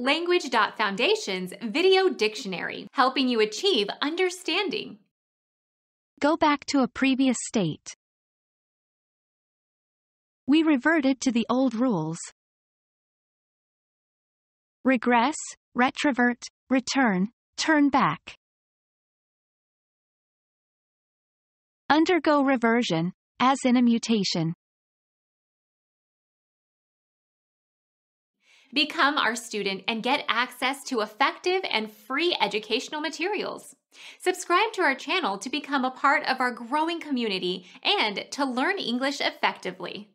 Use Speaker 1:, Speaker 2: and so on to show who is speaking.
Speaker 1: Language.Foundation's Video Dictionary, helping you achieve understanding.
Speaker 2: Go back to a previous state. We reverted to the old rules. Regress, retrovert, return, turn back. Undergo reversion, as in a mutation.
Speaker 1: Become our student and get access to effective and free educational materials. Subscribe to our channel to become a part of our growing community and to learn English effectively.